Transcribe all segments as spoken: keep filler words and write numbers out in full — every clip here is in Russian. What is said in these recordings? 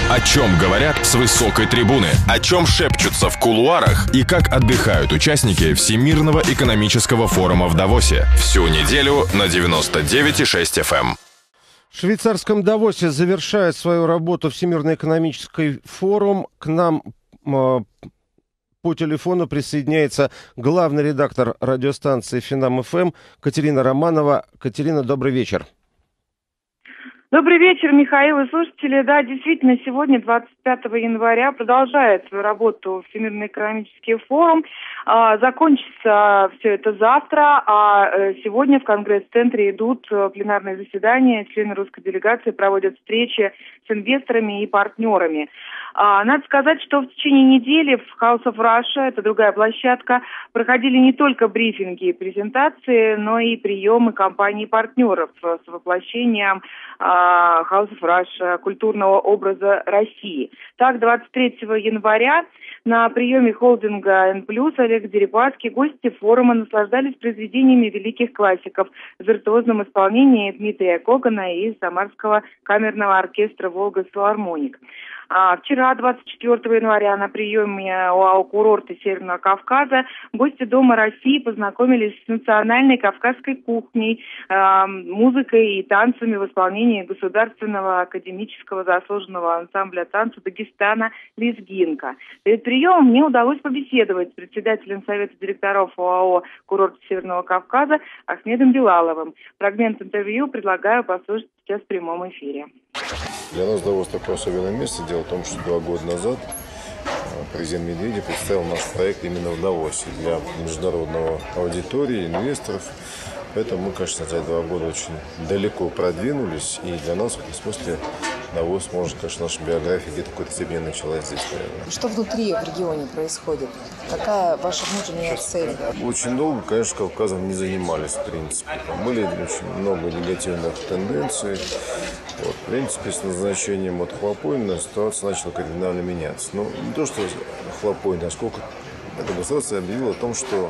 О чем говорят с высокой трибуны, о чем шепчутся в кулуарах и как отдыхают участники Всемирного экономического форума в Давосе. Всю неделю на девяносто девять и шесть эф эм. В швейцарском Давосе завершает свою работу Всемирный экономический форум. К нам э, по телефону присоединяется главный редактор радиостанции Финам-ФМ Катерина Романова. Катерина, добрый вечер. Добрый вечер, Михаил и слушатели. Да, действительно, сегодня, двадцать пятого января, продолжает свою работу Всемирный экономический форум. А, закончится все это завтра, а сегодня в Конгресс-центре идут пленарные заседания. Члены русской делегации проводят встречи с инвесторами и партнерами. А, надо сказать, что в течение недели в House of Russia, это другая площадка, проходили не только брифинги и презентации, но и приемы компаний-партнеров с воплощением House of Russia, культурного образа России. Так, двадцать третьего января на приеме холдинга N+, Олег Дерипаски, гости форума наслаждались произведениями великих классиков в виртуозном исполнении Дмитрия Когана и Самарского камерного оркестра «Волга Филармоник». А, вчера, двадцать четвёртого января, на приеме ОАО «Курорты Северного Кавказа» гости Дома России познакомились с национальной кавказской кухней, э, музыкой и танцами в исполнении Государственного академического заслуженного ансамбля танца Дагестана «Лезгинка». Перед приемом мне удалось побеседовать с председателем Совета директоров ОАО «Курорты Северного Кавказа» Ахмедом Билаловым. Фрагмент интервью предлагаю послушать сейчас в прямом эфире. Для нас Давос такое особенное место. Дело в том, что два года назад президент Медведев представил наш проект именно в Давосе для международного аудитории, инвесторов. Поэтому мы, конечно, за два года очень далеко продвинулись. И для нас, в этом смысле, Давос, может, конечно, наша биография где-то в какой-то степени началась здесь, наверное. Что внутри в регионе происходит? Какая ваша внутренняя цель? Очень долго, конечно, Кавказом не занимались, в принципе. Там были очень много негативных тенденций. Вот, в принципе, с назначением от Хлопонина ситуация начала кардинально меняться. Но не то, что Хлопонин, а сколько это государство объявило о том, что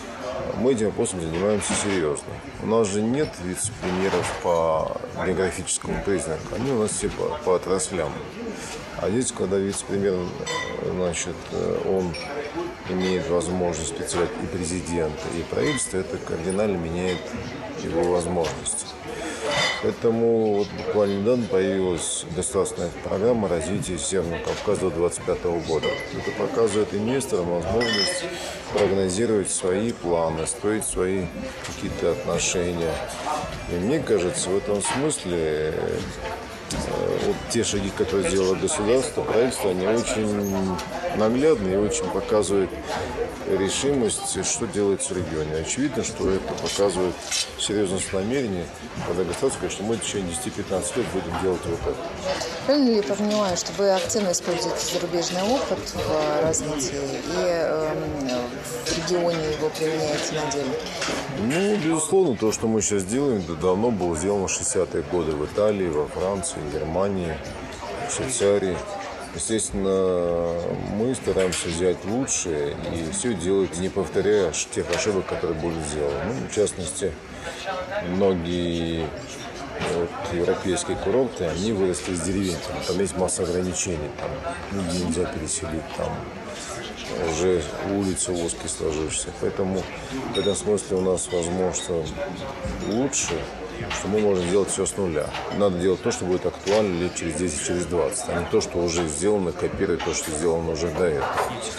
мы этим вопросом занимаемся серьезно. У нас же нет вице-премьеров по географическому признаку. Они у нас все по, по отраслям. А здесь, когда вице-премьер, значит, он имеет возможность представлять и президента, и правительство, это кардинально меняет его возможности. Поэтому вот буквально недавно появилась государственная программа развития Северного Кавказа до двадцать пятого года. Это показывает инвесторам возможность прогнозировать свои планы, строить свои какие-то отношения. И мне кажется, в этом смысле вот те шаги, которые сделало государство, правительство, они очень наглядные и очень показывают решимость, что делается в регионе. Очевидно, что это показывает серьезность намерений, когда государство говорит, что мы в течение десяти-пятнадцати лет будем делать вот это. Правильно ли я понимаю, что вы активно используете зарубежный опыт в развитии и э, в регионе его применяете на деле? Ну, безусловно, то, что мы сейчас делаем, давно было сделано в шестидесятые годы в Италии, во Франции, в Германии, в Швейцарии. Естественно, мы стараемся взять лучшее и все делать, не повторяя тех ошибок, которые были сделаны. Ну, в частности, многие вот, европейские курорты, они выросли из деревень. Там, там есть масса ограничений, там нигде нельзя переселить, там уже улицы узкие сложившиеся. Поэтому в этом смысле у нас возможно лучше, что мы можем делать все с нуля. Надо делать то, что будет актуально лет через десять, через двадцать, а не то, что уже сделано, копировать то, что сделано уже до этого.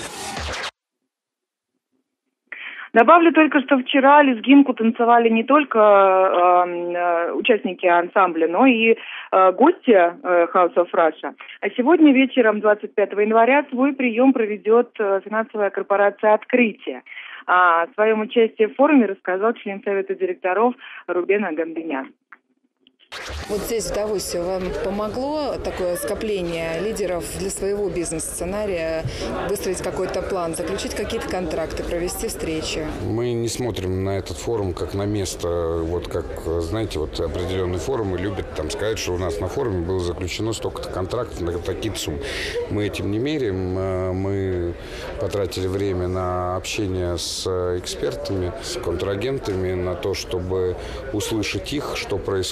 Добавлю только, что вчера лезгинку танцевали не только э, участники ансамбля, но и э, гости э, House of Russia. А сегодня вечером, двадцать пятого января, свой прием проведет э, финансовая корпорация «Открытие». О своем участии в форуме рассказал член Совета директоров Рубен Агамбенян. Вот здесь, в Давосе, вам помогло такое скопление лидеров для своего бизнес-сценария выстроить какой-то план, заключить какие-то контракты, провести встречи? Мы не смотрим на этот форум как на место, вот как, знаете, вот определенные форумы любят там сказать, что у нас на форуме было заключено столько-то контрактов на такие суммы. Мы этим не меряем, мы потратили время на общение с экспертами, с контрагентами, на то, чтобы услышать их, что происходит.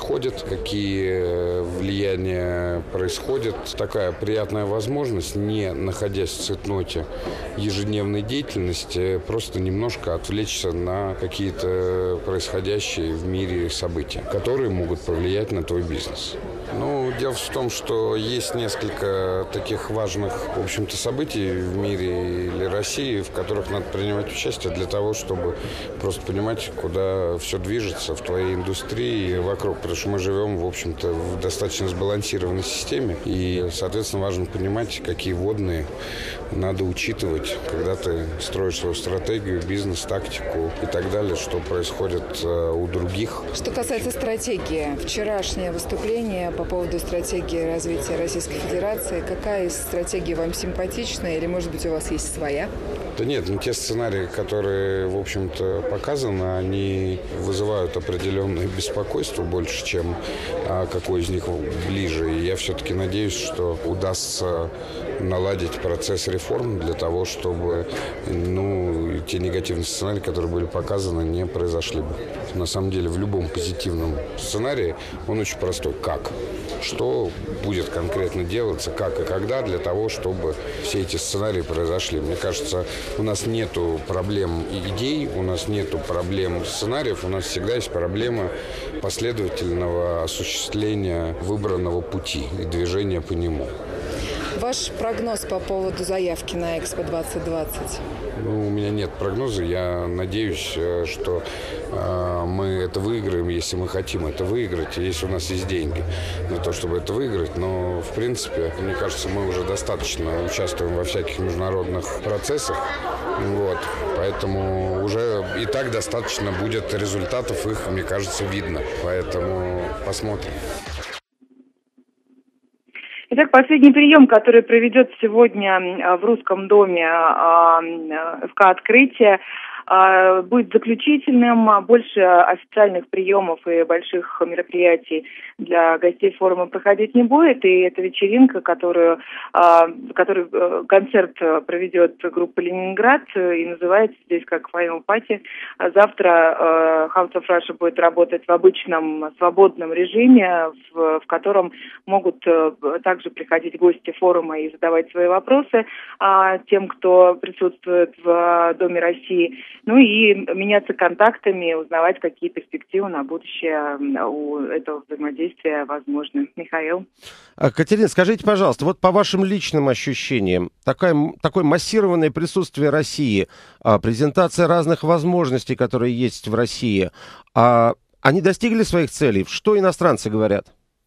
какие влияния происходят. Такая приятная возможность, не находясь в цейтноте ежедневной деятельности, просто немножко отвлечься на какие-то происходящие в мире события, которые могут повлиять на твой бизнес. Ну, дело в том, что есть несколько таких важных, в общем-то, событий в мире или России, в которых надо принимать участие для того, чтобы просто понимать, куда все движется в твоей индустрии и вокруг. Потому что мы живем, в общем-то, в достаточно сбалансированной системе. И, соответственно, важно понимать, какие вводные надо учитывать, когда ты строишь свою стратегию, бизнес-тактику и так далее, что происходит у других. Что касается стратегии, вчерашнее выступление по поводу стратегии развития Российской Федерации. Какая из стратегий вам симпатична или, может быть, у вас есть своя? Да нет, ну те сценарии, которые, в общем-то, показаны, они вызывают определенное беспокойство больше, чем а, какой из них ближе. И я все-таки надеюсь, что удастся наладить процесс реформ для того, чтобы ну, те негативные сценарии, которые были показаны, не произошли бы. На самом деле, в любом позитивном сценарии он очень простой. Как? Что будет конкретно делаться, как и когда, для того, чтобы все эти сценарии произошли. Мне кажется, у нас нету проблем идей, у нас нету проблем сценариев, у нас всегда есть проблема последовательного осуществления выбранного пути и движения по нему. Ваш прогноз по поводу заявки на Экспо двадцать двадцать? Ну, у меня нет прогноза. Я надеюсь, что э, мы это выиграем, если мы хотим это выиграть, и если у нас есть деньги для того, чтобы это выиграть. Но, в принципе, мне кажется, мы уже достаточно участвуем во всяких международных процессах. Вот. Поэтому уже и так достаточно будет результатов, их, мне кажется, видно. Поэтому посмотрим. Итак, последний прием, который проведет сегодня в Русском доме ФК «Открытие», будет заключительным. Больше официальных приемов и больших мероприятий для гостей форума проходить не будет. И эта вечеринка, которую, который концерт проведет группа «Ленинград», и называется здесь как «Final Party». Завтра House of Russia будет работать в обычном свободном режиме, в, в котором могут также приходить гости форума и задавать свои вопросы тем, кто присутствует в Доме России. Ну и меняться контактами, узнавать, какие перспективы на будущее у этого взаимодействия возможны. Михаил. Катерина, скажите, пожалуйста, вот по вашим личным ощущениям, такое, такое массированное присутствие России, презентация разных возможностей, которые есть в России, они достигли своих целей? Что иностранцы говорят?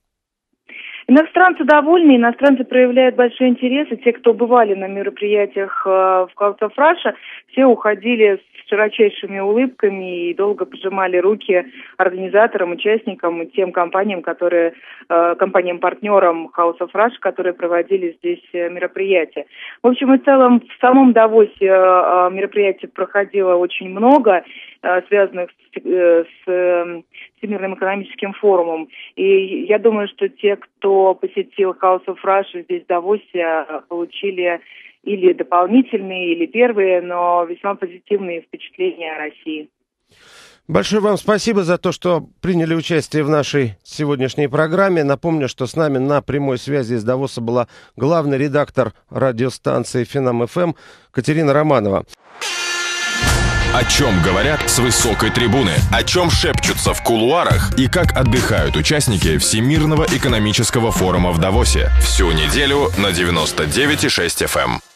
Иностранцы довольны, иностранцы проявляют большой интерес, и те, кто бывали на мероприятиях в House of Russia, все уходили с широчайшими улыбками и долго пожимали руки организаторам, участникам и тем компаниям, которые, компаниям-партнерам House of Russia, которые проводили здесь мероприятия. В общем и целом, в самом Давосе мероприятий проходило очень много, связанных с, с Всемирным экономическим форумом. И я думаю, что те, кто посетил House of Russia здесь в Давосе, получили или дополнительные, или первые, но весьма позитивные впечатления о России. Большое вам спасибо за то, что приняли участие в нашей сегодняшней программе. Напомню, что с нами на прямой связи из Давоса была главный редактор радиостанции Финам эф эм Катерина Романова. О чем говорят с высокой трибуны, о чем шепчутся в кулуарах и как отдыхают участники Всемирного экономического форума в Давосе. Всю неделю на девяносто девять и шесть эф эм.